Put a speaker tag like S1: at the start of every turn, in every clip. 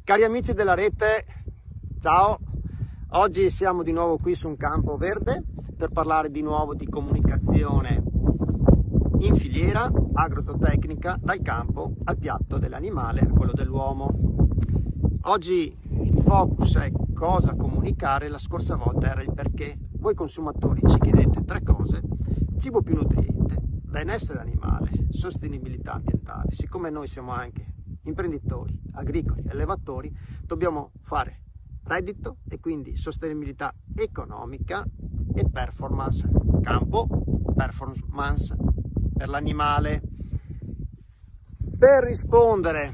S1: Cari amici della rete, ciao! Oggi siamo di nuovo qui su un campo verde per parlare di nuovo di comunicazione in filiera agrotecnica, dal campo al piatto dell'animale a quello dell'uomo. Oggi il focus è cosa comunicare, la scorsa volta era il perché. Voi consumatori ci chiedete tre cose: cibo più nutriente, benessere animale, sostenibilità ambientale. Siccome noi siamo anche imprenditori, agricoli, allevatori, dobbiamo fare reddito e quindi sostenibilità economica e performance, campo, performance per l'animale. Per rispondere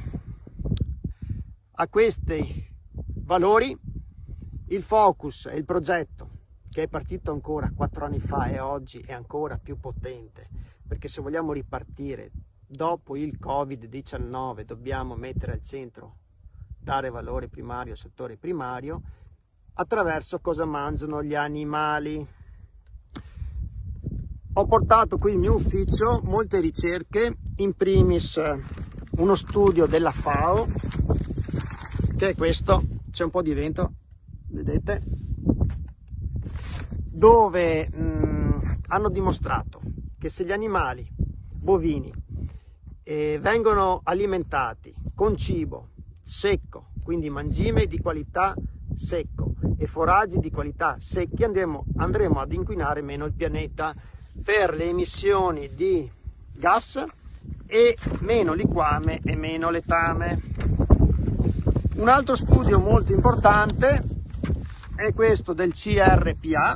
S1: a questi valori, il focus e il progetto che è partito ancora 4 anni fa e oggi è ancora più potente, perché se vogliamo ripartire dopo il Covid-19 dobbiamo mettere al centro, dare valore primario al settore primario attraverso cosa mangiano gli animali. Ho portato qui in mio ufficio molte ricerche, in primis uno studio della FAO, che è questo, c'è un po' di vento, vedete, dove hanno dimostrato che se gli animali bovini vengono alimentati con cibo secco, quindi mangime di qualità secco e foraggi di qualità secchi, andremo ad inquinare meno il pianeta per le emissioni di gas e meno liquame e meno letame. Un altro studio molto importante è questo del CRPA,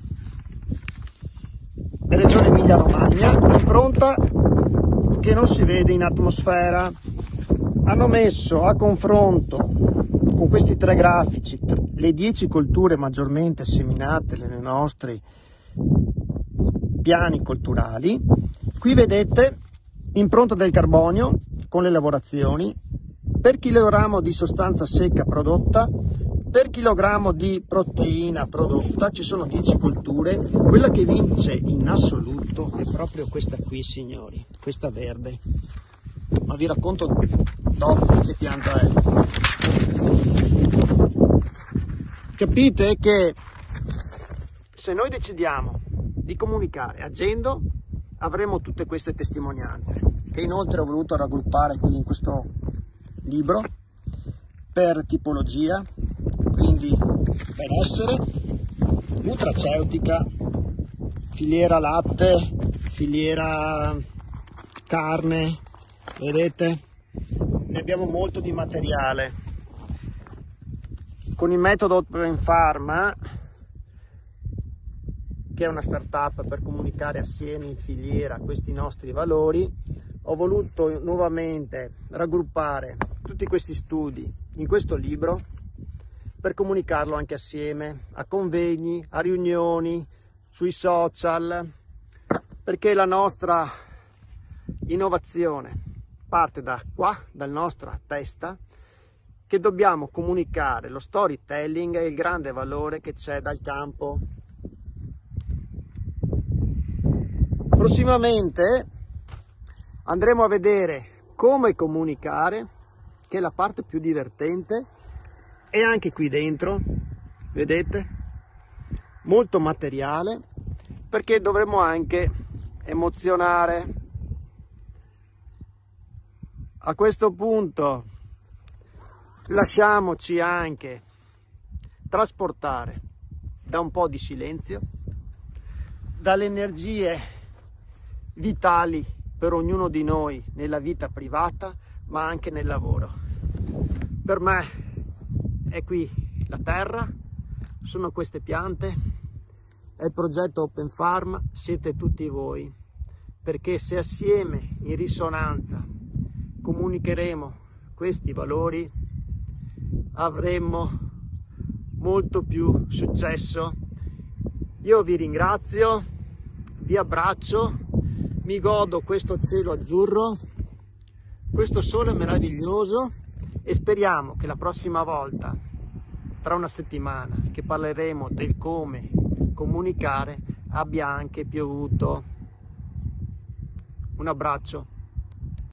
S1: Regione Emilia-Romagna, impronta che non si vede in atmosfera. Hanno messo a confronto con questi tre grafici le 10 colture maggiormente seminate nei nostri piani colturali. Qui vedete impronta del carbonio con le lavorazioni per chilogrammo di sostanza secca prodotta, per chilogrammo di proteina prodotta. Ci sono 10 colture, quella che vince in assoluto è proprio questa qui, signori, questa verde, ma vi racconto dopo che pianta è. Capite che se noi decidiamo di comunicare agendo, avremo tutte queste testimonianze, che inoltre ho voluto raggruppare qui in questo libro per tipologia, quindi benessere, nutraceutica, filiera latte, filiera carne, vedete? Ne abbiamo molto di materiale. Con il metodo Open Pharma, che è una startup per comunicare assieme in filiera questi nostri valori, ho voluto nuovamente raggruppare tutti questi studi in questo libro per comunicarlo anche assieme a convegni, a riunioni, sui social, perché la nostra innovazione parte da qua, dalla nostra testa, che dobbiamo comunicare lo storytelling e il grande valore che c'è dal campo. Prossimamente andremo a vedere come comunicare, che è la parte più divertente, e anche qui dentro, vedete, molto materiale, perché dovremo anche emozionare. A questo punto lasciamoci anche trasportare da un po' di silenzio, dalle energie vitali per ognuno di noi nella vita privata, ma anche nel lavoro. Per me è qui la terra, sono queste piante, è il progetto Open Pharma, siete tutti voi, perché se assieme in risonanza comunicheremo questi valori avremo molto più successo. Io vi ringrazio, vi abbraccio, mi godo questo cielo azzurro, questo sole meraviglioso, e speriamo che la prossima volta, tra una settimana, che parleremo del come comunicare, abbia anche piovuto. Un abbraccio.